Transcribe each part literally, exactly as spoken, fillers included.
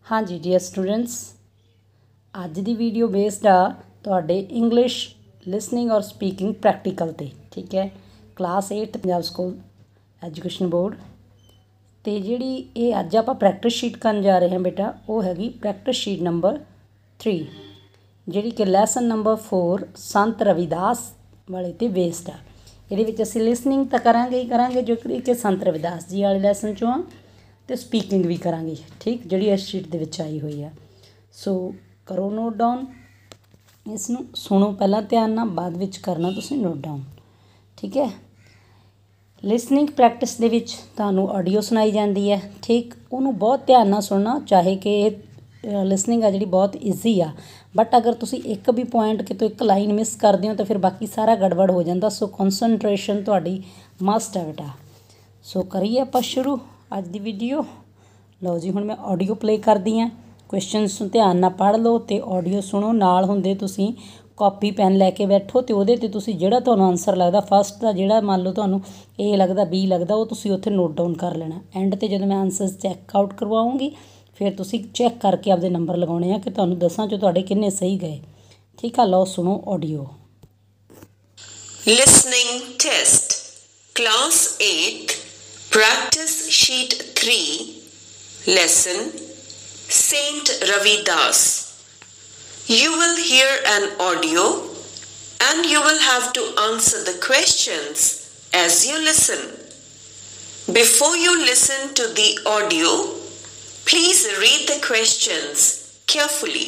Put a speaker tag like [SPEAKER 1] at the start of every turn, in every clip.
[SPEAKER 1] हाँ जी dear students, अज दी वीडियो बेस्ड आ तुहाडे इंग्लिश लिसनिंग और स्पीकिंग प्रैक्टिकल ते। ठीक है, class eight Punjab school education board ते जिहड़ी ये अज आपां प्रैक्टिस शीट करन जा रहे हैं बेटा, वो हैगी प्रैक्टिस शीट नंबर थ्री, जिहड़ी कि लैसन नंबर फोर संत रविदास वाले ते बेस्ड आ। इहदे विच असीं लिसनिंग तां करांगे ही करांगे जो कि संत रविदास जी वाले लैसन चों आ, तो स्पीकिंग भी करांगे। ठीक, जिहड़ी इस शीट दे विच आई हुई है। सो करो नोट डाउन, इसनूं सुनो पहला ध्यान नाल, बाद विच करना तुसीं नोट डाउन। ठीक है, लिसनिंग प्रैक्टिस दे विच तुहानूं ऑडियो सुनाई जाती है। ठीक, उन्होंने बहुत ध्यान नाल सुनना, चाहे कि लिसनिंग आ जिहड़ी बहुत ईजी आ, बट अगर तुसीं एक भी पॉइंट कितों एक लाइन मिस करदे हो तो फिर बाकी सारा गड़बड़ हो जाता। सो कॉन्सनट्रेशन तुहाडी मस्ट है बेटा। सो करिए आपां शुरू अज दी वीडियो। लो जी, हुण मैं ऑडियो प्ले करदी हाँ, क्वेश्चनस ध्यान नाल पढ़ लो तो ऑडियो सुनो, नाल हुंदे तुसीं कॉपी पैन लैके बैठो तो उहदे ते तुसीं जिहड़ा तुहानूं आंसर लगदा फस्ट दा, जिहड़ा मान लो तुहानूं ए लगदा बी लगदा, वो तुसीं उत्थे नोट डाउन कर लेना। एंड ते जदों मैं आंसर्स चैक आउट करवाऊँगी फिर तुसीं चैक करके आपदे नंबर लगाउणे आ कि तुहानूं दसां चों तुहाडे किन्ने सही गए। ठीक है, लो सुनो audio.
[SPEAKER 2] Listening test, Class eight, Practice Sheet three, Lesson Saint Ravidas. You will hear an audio and you will have to answer the questions as you listen. Before you listen to the audio, please read the questions carefully.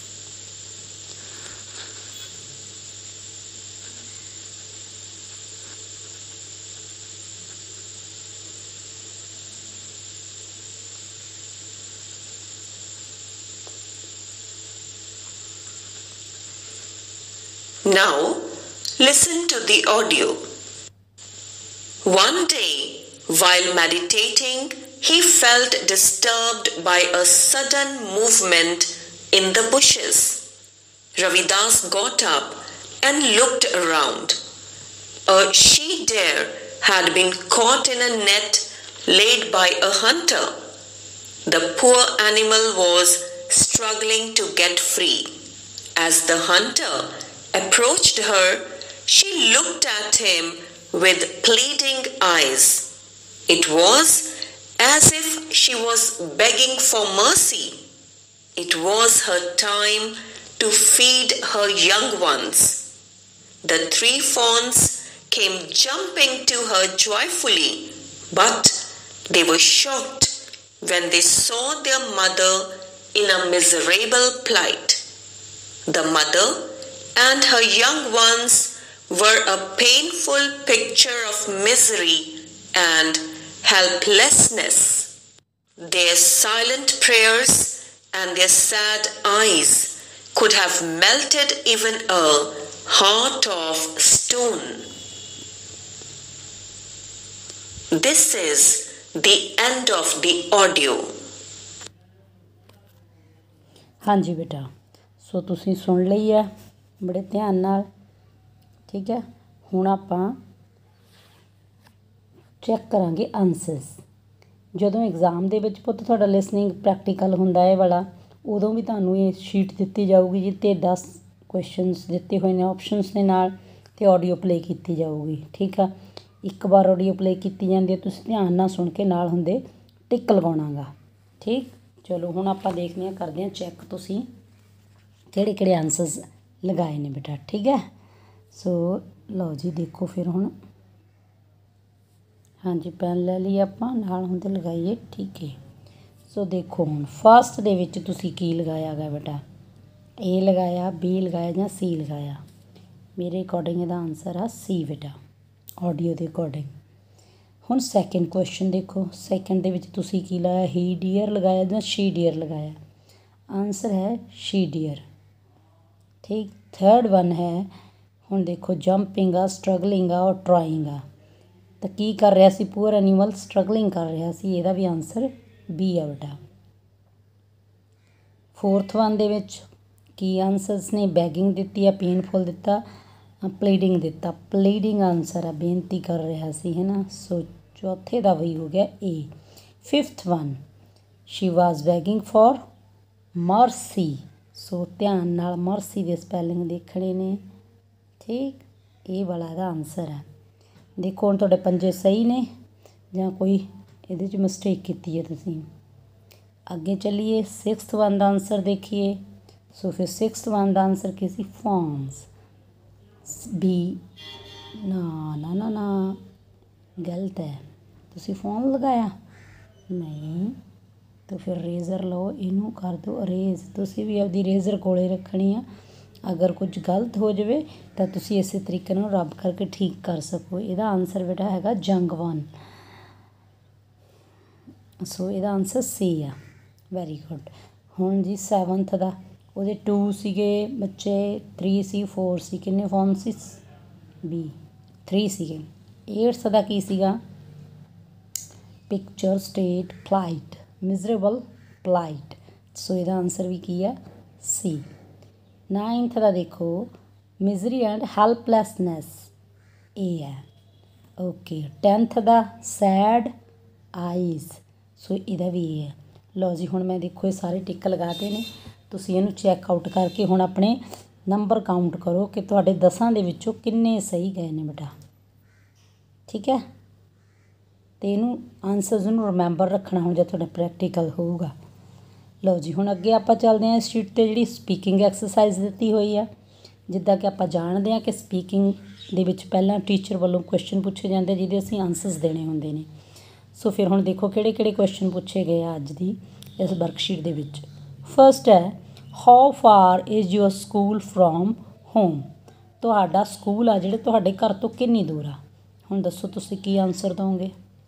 [SPEAKER 2] Now, listen to the audio. One day, while meditating, he felt disturbed by a sudden movement in the bushes. Ravidas got up and looked around. A she-deer had been caught in a net laid by a hunter. The poor animal was struggling to get free. As the hunter approached her, she looked at him with pleading eyes. It was as if she was begging for mercy. It was her time to feed her young ones. The three fawns came jumping to her joyfully, but they were shocked when they saw their mother in a miserable plight. The mother and her young ones were a painful picture of misery and helplessness. Their silent prayers and their sad eyes could have melted even a heart of stone. This is the end of the audio.
[SPEAKER 1] हाँ जी बेटा, सो तुसीं सुन लई है बड़े ध्यान नाल। ठीक है, हुण आपां चैक करांगे आंसर्स। जदों एग्जाम दे विच पुੱਤ तुहाडा लिसनिंग प्रैक्टिकल हुंदा है वाला, उदों भी तुहानूं ये शीट दित्ती जाऊगी जित्ते दस क्वेश्चनस दित्ते हुए ने ऑप्शनस दे नाल ते ऑडियो प्ले कीती जाऊगी। ठीक है, एक बार ऑडियो प्ले कीती जांदी है, तुसीं ध्यान नाल सुन के नाल हुंदे टिक लगाउणा गा। ठीक, चलो हुण आपां देखदे हां, करदे हां चैक तुसीं किहड़े किहड़े आंसर्स लगाए ने बेटा। ठीक है, सो लो जी देखो फिर हुण। हाँ जी, पैन ले लिए आपां, नाल हुंदे लगाइए। ठीक है, सो देखो हुण फस्ट दे विच तुसीं की लगाया गा बेटा, ए लगाया, बी लगाया जां सी लगाया। मेरे अकॉर्डिंग इहदा आंसर आ सी बेटा, ऑडियो दे अकॉर्डिंग। हुण सैकेंड क्वेश्चन देखो, सैकेंड दे विच तुसीं की लाया, ही डियर लगाया जां शी डियर लगाया। आंसर है शी डियर। ठीक, थर्ड वन है, हुण देखो जंपिंग आ, स्ट्रगलिंग आ और ट्राइंग आ, तो की कर रहा सी पुअर एनीमल, स्ट्रगलिंग कर रहा सी, इहदा भी आंसर बी आ बेटा। फोर्थ वन दे विच की आंसर्स ने, बैगिंग दित्ती है, पेनफुल दिता, प्लीडिंग दिता। प्लीडिंग आंसर है, बेनती कर रहा सी, है ना। सो चौथे का वही हो गया ए। Fifth one, she was begging for mercy. So ਧਿਆਨ ਨਾਲ ਮਰਸੀ ਦੇ ਸਪੈਲਿੰਗ ਦੇਖਣੇ ਨੇ, ਠੀਕ। ਇਹ ਵਾਲਾ ਇਹਦਾ ਆਨਸਰ ਹੈ। ਦੇਖੋ ਹੁਣ ਤੁਹਾਡੇ ਪੰਜੇ ਸਹੀ ਨੇ ਜਾਂ ਕੋਈ ਇਹਦੇ 'ਚ ਮਿਸਟੇਕ ਕੀਤੀ ਹੈ ਤੁਸੀਂ। ਅੱਗੇ ਚੱਲੀਏ, ਸਿਕਸਥ ਵਨ ਦਾ ਆਨਸਰ ਦੇਖੀਏ। ਸੋ ਫਿਰ ਸਿਕਸਥ ਵਨ ਦਾ ਆਨਸਰ ਕੀ ਸੀ? ਫਾਰਮਸ। ਬੀ ਨਾ ਨਾ ਨਾ ਨਾ ਗਲਤ ਹੈ। ਤੁਸੀਂ ਫੋਨ ਲਗਾਇਆ ਨਹੀਂ, ਤਾਂ ਫਿਰ ਰੇਜ਼ਰ ਲਓ, ਇਹਨੂੰ ਕਰ ਦਿਓ ਅਰੇਜ਼। ਤੁਸੀਂ ਵੀ ਆਪਦੀ ਰੇਜ਼ਰ ਕੋਲੇ ਰੱਖਣੀ ਆ। ਅਗਰ ਕੁਝ ਗਲਤ ਹੋ ਜਾਵੇ ਤਾਂ ਤੁਸੀਂ ਇਸੇ ਤਰੀਕੇ ਨਾਲ ਰੱਬ ਕਰਕੇ ਠੀਕ ਕਰ ਸਕੋ। ਇਹਦਾ ਆਨਸਰ ਬੇਟਾ ਹੈਗਾ ਜੰਗਵਨ। ਸੋ ਇਹਦਾ ਆਨਸਰ ਸੀ ਆ। Very good. ਹੁਣ ਜੀ ਸੈਵਨਥ ਦਾ, ਉਹਦੇ ਟੂ ਸੀਗੇ ਬੱਚੇ, ਥਰੀ ਸੀ, ਫੋਰ ਸੀ। ਕਿੰਨੇ ਫਾਰਮ ਸੀ? ਬੀ ਥਰੀ ਸੀਗੇ। ਏਟਥ ਦਾ ਕੀ ਸੀਗਾ? Picture, state, plight, miserable, plight. So ਇਹਦਾ ਆਨਸਰ ਵੀ ਕੀ ਆ? ਸੀ। ਨਾਈਨਥ ਦਾ ਦੇਖੋ, ਮਿਜ਼ਰੀ ਐਂਡ ਹੈਲਪਲੈਸਨੈਸ, ਇਹ ਹੈ। ਓਕੇ। ਟੈਂਥ ਦਾ ਸੈਡ ਆਈਜ਼। ਸੋ ਇਹਦਾ ਵੀ ਇਹ ਹੈ। ਲਓ ਜੀ, ਹੁਣ ਮੈਂ ਦੇਖੋ ਇਹ ਸਾਰੇ ਟਿੱਕ ਲਗਾਤੇ ਨੇ। ਤੁਸੀਂ ਇਹਨੂੰ ਚੈੱਕ ਆਊਟ ਕਰਕੇ ਹੁਣ ਆਪਣੇ ਨੰਬਰ ਕਾਊਂਟ ਕਰੋ ਕਿ ਤੁਹਾਡੇ ਦਸਾਂ ਦੇ ਵਿੱਚੋਂ ਕਿੰਨੇ ਸਹੀ ਗਏ ਨੇ ਬੇਟਾ, ਠੀਕ ਹੈ। ਅਤੇ ਇਹਨੂੰ ਆਨਸਰਸ ਨੂੰ ਰਿਮੈਂਬਰ ਰੱਖਣਾ ਹੁਣ ਜਦ ਤੁਹਾਡਾ ਪ੍ਰੈਕਟੀਕਲ ਹੋਊਗਾ। ਲਓ ਜੀ, ਹੁਣ ਅੱਗੇ ਆਪਾਂ ਚੱਲਦੇ ਹਾਂ ਇਸ ਸ਼ੀਟ 'ਤੇ ਜਿਹੜੀ ਸਪੀਕਿੰਗ ਐਕਸਰਸਾਈਜ਼ ਦਿੱਤੀ ਹੋਈ ਆ। ਜਿੱਦਾਂ ਕਿ ਆਪਾਂ ਜਾਣਦੇ ਹਾਂ ਕਿ ਸਪੀਕਿੰਗ ਦੇ ਵਿੱਚ ਪਹਿਲਾਂ ਟੀਚਰ ਵੱਲੋਂ ਕੁਐਸਚਨ ਪੁੱਛੇ ਜਾਂਦੇ ਜਿਹਦੇ ਅਸੀਂ ਆਨਸਰਸ ਦੇਣੇ ਹੁੰਦੇ ਨੇ। ਸੋ ਫਿਰ ਹੁਣ ਦੇਖੋ ਕਿਹੜੇ ਕਿਹੜੇ ਕੁਐਸਚਨ ਪੁੱਛੇ ਗਏ ਆ ਅੱਜ ਦੀ ਇਸ ਵਰਕਸ਼ੀਟ ਦੇ ਵਿੱਚ। ਫਸਟ ਹੈ, how far is your school from home. ਤੁਹਾਡਾ ਸਕੂਲ ਆ ਜਿਹੜੇ ਤੁਹਾਡੇ ਘਰ ਤੋਂ ਕਿੰਨੀ ਦੂਰ ਆ। ਹੁਣ ਦੱਸੋ ਤੁਸੀਂ ਕੀ ਆਨਸਰ ਦਿਓਗੇ।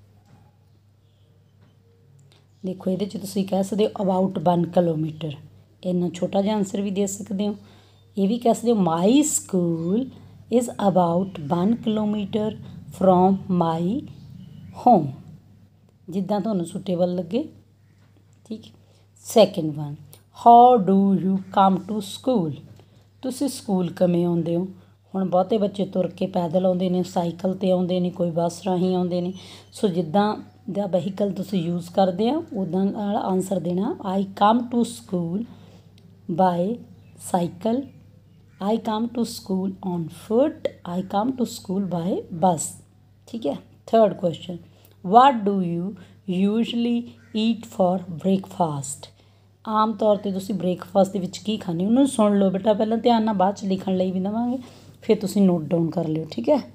[SPEAKER 1] ਦੇਖੋ ਇਹਦੇ 'ਚ ਤੁਸੀਂ ਕਹਿ ਸਕਦੇ ਹੋ ਅਬਾਊਟ ਵਨ ਕਿਲੋਮੀਟਰ, ਇੰਨਾ ਛੋਟਾ ਜਿਹਾ ਆਨਸਰ ਵੀ ਦੇ ਸਕਦੇ ਹੋ। ਇਹ ਵੀ ਕਹਿ ਸਕਦੇ ਹੋ my school is about one kilometre from my home, ਜਿੱਦਾਂ ਤੁਹਾਨੂੰ ਸੁਟੇਬਲ ਲੱਗੇ, ਠੀਕ। Second one, how do you come to school. ਤੁਸੀਂ ਸਕੂਲ ਕਿਵੇਂ ਆਉਂਦੇ ਹੋ। ਹੁਣ ਬਹੁਤੇ ਬੱਚੇ ਤੁਰ ਕੇ ਪੈਦਲ ਆਉਂਦੇ ਨੇ, ਸਾਈਕਲ 'ਤੇ ਆਉਂਦੇ ਨੇ, ਕੋਈ ਬੱਸ ਰਾਹੀਂ ਆਉਂਦੇ ਨੇ। ਸੋ ਜਿੱਦਾਂ ਦਾ ਵਹੀਕਲ ਤੁਸੀਂ ਯੂਜ਼ ਕਰਦੇ ਆ ਉੱਦਾਂ ਨਾਲ ਆਨਸਰ ਦੇਣਾ। I come to school by cycle, I come to school on foot, I come to school by bus, ਠੀਕ ਹੈ। Third question, what do you usually eat for breakfast. ਆਮ ਤੌਰ 'ਤੇ ਤੁਸੀਂ ਬ੍ਰੇਕਫਾਸਟ ਦੇ ਵਿੱਚ ਕੀ ਖਾਂਦੇ ਹੋ। ਉਹਨੂੰ ਸੁਣ ਲਓ ਬੇਟਾ ਪਹਿਲਾਂ ਧਿਆਨ ਨਾਲ, ਬਾਅਦ 'ਚ ਲਿਖਣ ਲਈ ਵੀ ਦੇਵਾਂਗੇ, ਫਿਰ ਤੁਸੀਂ ਨੋਟ ਡਾਊਨ ਕਰ ਲਿਓ, ਠੀਕ ਹੈ।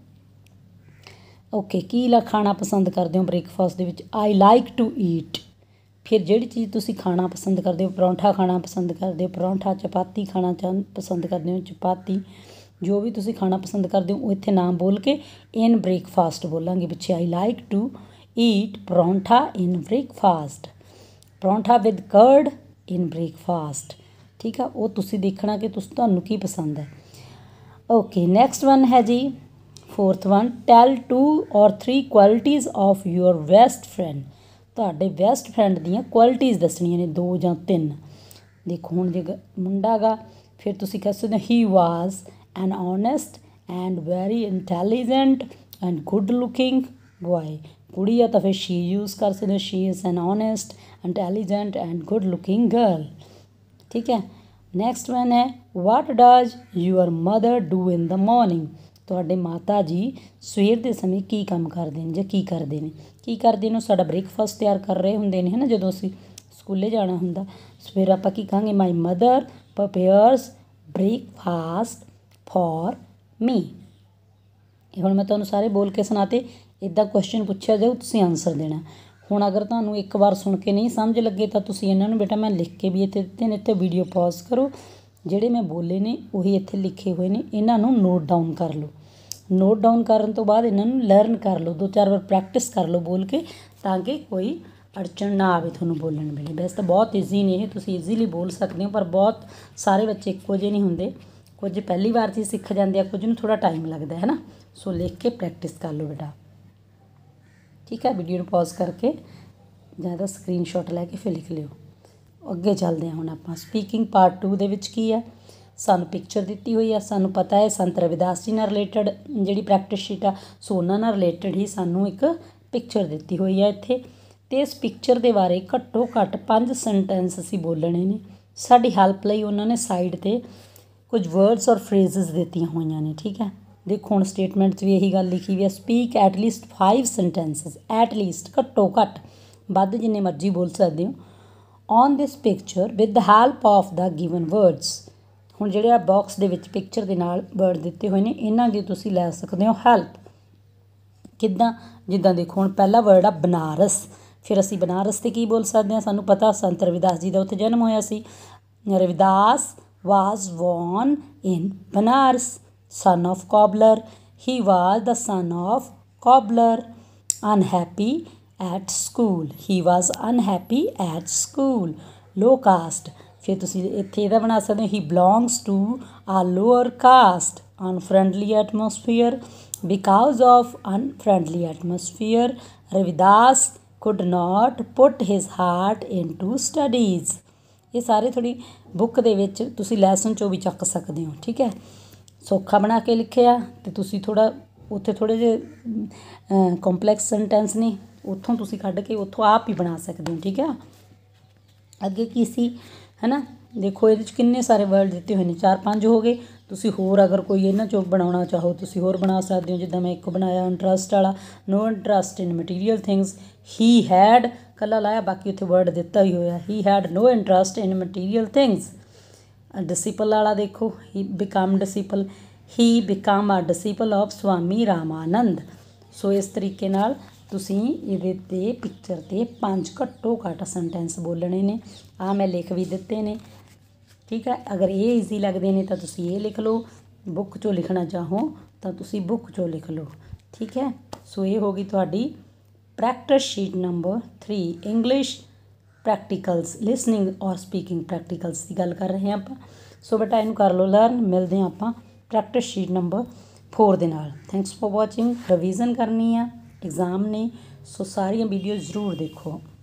[SPEAKER 1] ਓਕੇ, ਕੀ ਲਾ ਖਾਣਾ ਪਸੰਦ ਕਰਦੇ ਹੋ ਬ੍ਰੇਕਫਾਸਟ ਦੇ ਵਿੱਚ। I like to eat. ਫਿਰ ਜਿਹੜੀ ਚੀਜ਼ ਤੁਸੀਂ ਖਾਣਾ ਪਸੰਦ ਕਰਦੇ ਹੋ, ਪਰੌਂਠਾ ਖਾਣਾ ਪਸੰਦ ਕਰਦੇ ਹੋ, ਪਰੌਂਠਾ, ਚਪਾਤੀ ਖਾਣਾ ਚਾਹ ਪਸੰਦ ਕਰਦੇ ਹੋ, ਚਪਾਤੀ, ਜੋ ਵੀ ਤੁਸੀਂ ਖਾਣਾ ਪਸੰਦ ਕਰਦੇ ਹੋ ਉਹ ਇੱਥੇ ਨਾਮ ਬੋਲ ਕੇ ਇਨ ਬ੍ਰੇਕਫਾਸਟ ਬੋਲਾਂਗੇ ਪਿੱਛੇ। I like to eat paratha in breakfast, paratha with curd in breakfast, ਠੀਕ ਆ। ਉਹ ਤੁਸੀਂ ਦੇਖਣਾ ਕਿ ਤੁਸੀਂ ਤੁਹਾਨੂੰ ਕੀ ਪਸੰਦ ਹੈ। ਓਕੇ, ਨੈਕਸਟ ਵਨ ਹੈ ਜੀ fourth one, tell two or three qualities of your best friend. ਤੁਹਾਡੇ ਬੈਸਟ ਫਰੈਂਡ ਦੀਆਂ ਕੁਆਲਿਟੀਜ਼ ਦੱਸਣੀਆਂ ਨੇ, ਦੋ ਜਾਂ ਤਿੰਨ। ਦੇਖੋ ਹੁਣ ਜੇ ਮੁੰਡਾ ਗਾ ਫਿਰ ਤੁਸੀਂ ਕਹਿ ਸਕਦੇ ਹੋ he was an honest and very intelligent and good looking boy. ਕੁੜੀ ਆ ਤਾਂ ਫਿਰ ਸ਼ੀ ਯੂਜ਼ ਕਰ ਸਕਦੇ ਹੋ, she is an honest intelligent and good looking girl, ਠੀਕ ਹੈ। ਨੈਕਸਟ ਵਨ ਹੈ, what does your mother do in the morning. ਤੁਹਾਡੇ ਮਾਤਾ ਜੀ ਸਵੇਰ ਦੇ ਸਮੇਂ ਕੀ ਕੰਮ ਕਰਦੇ ਨੇ ਜਾਂ ਕੀ ਕਰਦੇ ਨੇ। ਕੀ ਕਰਦੇ ਨੇ, ਸਾਡਾ ਬ੍ਰੇਕਫਾਸਟ ਤਿਆਰ ਕਰ ਰਹੇ ਹੁੰਦੇ ਨੇ ਹੈ ਨਾ, ਜਦੋਂ ਅਸੀਂ ਸਕੂਲੇ ਜਾਣਾ ਹੁੰਦਾ। ਸਵੇਰ ਆਪਾਂ ਕੀ ਕਹਾਂਗੇ, my mother prepares breakfast for me. ਹੁਣ ਮੈਂ ਤੁਹਾਨੂੰ ਸਾਰੇ ਬੋਲ ਕੇ ਸੁਣਾਤੇ। ਇੱਦਾਂ ਕੁਐਸਚਨ ਪੁੱਛਿਆ ਜਾਊ, ਤੁਸੀਂ ਆਨਸਰ ਦੇਣਾ। ਹੁਣ ਅਗਰ ਤੁਹਾਨੂੰ ਇੱਕ ਵਾਰ ਸੁਣ ਕੇ ਨਹੀਂ ਸਮਝ ਲੱਗੇ ਤਾਂ ਤੁਸੀਂ ਇਹਨਾਂ ਨੂੰ ਬੇਟਾ ਮੈਂ ਲਿਖ ਕੇ ਵੀ ਇੱਥੇ ਦਿੱਤੇ ਨੇ, ਇੱਥੇ ਵੀਡੀਓ ਪੌਜ਼ ਕਰੋ, ਜਿਹੜੇ ਮੈਂ ਬੋਲੇ ਨੇ ਉਹੀ ਇੱਥੇ ਲਿਖੇ ਹੋਏ ਨੇ, ਇਹਨਾਂ ਨੂੰ ਨੋਟ ਡਾਊਨ ਕਰ ਲਓ। ਨੋਟ ਡਾਊਨ ਕਰਨ ਤੋਂ ਬਾਅਦ ਇਹਨਾਂ ਨੂੰ ਲਰਨ ਕਰ ਲਓ, ਦੋ ਚਾਰ ਵਾਰ ਪ੍ਰੈਕਟਿਸ ਕਰ ਲਓ ਬੋਲ ਕੇ, ਤਾਂ ਕਿ ਕੋਈ ਅੜਚਣ ਨਾ ਆਵੇ ਤੁਹਾਨੂੰ ਬੋਲਣ ਵੇਲੇ। ਵੈਸੇ ਤਾਂ ਬਹੁਤ ਈਜ਼ੀ ਨੇ ਇਹ, ਤੁਸੀਂ ਈਜ਼ੀਲੀ ਬੋਲ ਸਕਦੇ ਹੋ, ਪਰ ਬਹੁਤ ਸਾਰੇ ਬੱਚੇ ਇੱਕੋ ਜਿਹੇ ਨਹੀਂ ਹੁੰਦੇ। ਕੁਝ ਪਹਿਲੀ ਵਾਰ 'ਚ ਹੀ ਸਿੱਖ ਜਾਂਦੇ ਆ, ਕੁਝ ਨੂੰ ਥੋੜ੍ਹਾ ਟਾਈਮ ਲੱਗਦਾ ਹੈ ਨਾ। ਸੋ ਲਿਖ ਕੇ ਪ੍ਰੈਕਟਿਸ ਕਰ ਲਓ ਬੇਟਾ, ਠੀਕ ਹੈ। ਵੀਡੀਓ ਨੂੰ ਪੌਜ਼ ਕਰਕੇ ਜਾਂ ਇਹਦਾ ਸਕਰੀਨਸ਼ਾਟ ਲੈ ਕੇ ਫਿਰ ਲਿਖ ਲਿਓ। ਅੱਗੇ ਚੱਲਦੇ ਹਾਂ ਹੁਣ ਆਪਾਂ ਸਪੀਕਿੰਗ ਪਾਰਟ ਟੂ ਦੇ ਵਿੱਚ ਕੀ ਹੈ। ਸਾਨੂੰ ਪਿਕਚਰ ਦਿੱਤੀ ਹੋਈ ਆ, ਸਾਨੂੰ ਪਤਾ ਹੈ ਸੰਤ ਰਵਿਦਾਸ ਜੀ ਨਾਲ ਰਿਲੇਟਡ ਜਿਹੜੀ ਪ੍ਰੈਕਟਿਸ ਸ਼ੀਟ ਆ, ਸੋ ਉਹਨਾਂ ਨਾਲ ਰਿਲੇਟਡ ਹੀ ਸਾਨੂੰ ਇੱਕ ਪਿਕਚਰ ਦਿੱਤੀ ਹੋਈ ਆ ਇੱਥੇ। ਅਤੇ ਇਸ ਪਿਕਚਰ ਦੇ ਬਾਰੇ ਘੱਟੋ ਘੱਟ ਪੰਜ ਸੈਂਟੈਂਸ ਅਸੀਂ ਬੋਲਣੇ ਨੇ, ਸਾਡੀ ਹੈਲਪ ਲਈ ਉਹਨਾਂ ਨੇ ਸਾਈਡ 'ਤੇ ਕੁਝ ਵਰਡਸ ਔਰ ਫਰੇਜ਼ਸ ਦਿੱਤੀਆਂ ਹੋਈਆਂ ਨੇ। ਠੀਕ ਹੈ, ਦੇਖੋ ਹੁਣ ਸਟੇਟਮੈਂਟ 'ਚ ਵੀ ਇਹੀ ਗੱਲ ਲਿਖੀ ਵੀ ਹੈ, speak at least five sentences, at least ਘੱਟੋ ਘੱਟ, ਵੱਧ ਜਿੰਨੇ ਮਰਜ਼ੀ ਬੋਲ ਸਕਦੇ ਹੋ, on this picture with the help of the given words. ਹੁਣ ਜਿਹੜੇ ਆ ਬਾਕਸ ਦੇ ਵਿੱਚ ਪਿਕਚਰ ਦੇ ਨਾਲ ਵਰਡ ਦਿੱਤੇ ਹੋਏ ਨੇ, ਇਹਨਾਂ ਦੀ ਤੁਸੀਂ ਲੈ ਸਕਦੇ ਹੋ ਹੈਲਪ। ਕਿੱਦਾਂ? ਜਿੱਦਾਂ ਦੇਖੋ ਹੁਣ ਪਹਿਲਾ ਵਰਡ ਆ ਬਨਾਰਸ, ਫਿਰ ਅਸੀਂ ਬਨਾਰਸ 'ਤੇ ਕੀ ਬੋਲ ਸਕਦੇ ਹਾਂ? ਸਾਨੂੰ ਪਤਾ ਸੰਤ ਰਵਿਦਾਸ ਜੀ ਦਾ ਉੱਥੇ ਜਨਮ ਹੋਇਆ ਸੀ। Ravidas was born in Banaras, son of cobbler, he was the son of cobbler, unhappy at school, he was unhappy at school, low caste, ਫਿਰ ਤੁਸੀਂ ਇੱਥੇ ਇਹਦਾ ਬਣਾ ਸਕਦੇ ਹੋ, he belongs to a lower caste, unfriendly atmosphere, because of unfriendly atmosphere Ravidas could not put his heart into studies। ਇਹ ਸਾਰੇ ਥੋੜ੍ਹੀ ਬੁੱਕ ਦੇ ਵਿੱਚ ਤੁਸੀਂ ਲੈਸਨ 'ਚੋਂ ਵੀ ਚੱਕ ਸਕਦੇ ਹੋ। ਠੀਕ ਹੈ, ਸੌਖਾ ਬਣਾ ਕੇ ਲਿਖਿਆ ਅਤੇ ਤੁਸੀਂ ਥੋੜ੍ਹਾ ਉੱਥੇ ਥੋੜ੍ਹੇ ਜਿਹੇ ਕੰਪਲੈਕਸ ਸੈਂਟੈਂਸ ਨੇ, ਉੱਥੋਂ ਤੁਸੀਂ ਕੱਢ ਕੇ ਉੱਥੋਂ ਆਪ ਹੀ ਬਣਾ ਸਕਦੇ ਹੋ। ਠੀਕ ਹੈ, ਅੱਗੇ ਕੀ ਸੀ ਹੈ ਨਾ, ਦੇਖੋ ਇਹਦੇ 'ਚ ਕਿੰਨੇ ਸਾਰੇ ਵਰਡ ਦਿੱਤੇ ਹੋਏ ਨੇ, ਚਾਰ ਪੰਜ ਹੋ ਗਏ। ਤੁਸੀਂ ਹੋਰ ਅਗਰ ਕੋਈ ਇਹਨਾਂ 'ਚੋਂ ਬਣਾਉਣਾ ਚਾਹੋ ਤੁਸੀਂ ਹੋਰ ਬਣਾ ਸਕਦੇ ਹੋ। ਜਿੱਦਾਂ ਮੈਂ ਇੱਕ ਬਣਾਇਆ ਇੰਟਰਸਟ ਵਾਲਾ, no interest in material things, he had ਇਕੱਲਾ ਲਾਇਆ, ਬਾਕੀ ਉੱਥੇ ਵਰਡ ਦਿੱਤਾ ਹੀ ਹੋਇਆ, he had no interest in material things. Disciple ਵਾਲਾ ਦੇਖੋ, he become disciple, he become a disciple of Swami Ramanand. So ਇਸ ਤਰੀਕੇ ਨਾਲ ਤੁਸੀਂ ਇਹਦੇ 'ਤੇ ਪਿਕਚਰ 'ਤੇ ਪੰਜ ਘੱਟੋ ਘੱਟ ਸੈਂਟੈਂਸ ਬੋਲਣੇ ਨੇ। ਆਹ ਮੈਂ ਲਿਖ ਵੀ ਦਿੱਤੇ ਨੇ। ਠੀਕ ਹੈ, ਅਗਰ ਇਹ ਈਜ਼ੀ ਲੱਗਦੇ ਨੇ ਤਾਂ ਤੁਸੀਂ ਇਹ ਲਿਖ ਲਓ, ਬੁੱਕ 'ਚੋਂ ਲਿਖਣਾ ਚਾਹੋ ਤਾਂ ਤੁਸੀਂ ਬੁੱਕ 'ਚੋਂ ਲਿਖ ਲਓ। ਠੀਕ ਹੈ, ਸੋ ਇਹ ਹੋ ਗਈ ਤੁਹਾਡੀ practice sheet number three, English practicals, listening ਔਰ ਸਪੀਕਿੰਗ ਪ੍ਰੈਕਟੀਕਲਸ ਦੀ ਗੱਲ ਕਰ ਰਹੇ ਹਾਂ ਆਪਾਂ। ਸੋ ਬੇਟਾ ਇਹਨੂੰ ਕਰ ਲਓ ਲਰਨ। ਮਿਲਦੇ ਹਾਂ ਆਪਾਂ ਪ੍ਰੈਕਟਿਸ ਸ਼ੀਟ ਨੰਬਰ ਫੋਰ ਦੇ ਨਾਲ। Thanks for watching. ਰਿਵੀਜ਼ਨ ਕਰਨੀ ਆ, ਐਗਜ਼ਾਮ ਨੇ, ਸੋ ਸਾਰੀਆਂ ਵੀਡੀਓ ਜ਼ਰੂਰ ਦੇਖੋ।